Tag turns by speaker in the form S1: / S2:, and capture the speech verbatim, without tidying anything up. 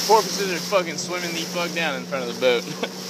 S1: porpoises are fucking swimming the fuck down in front of the boat.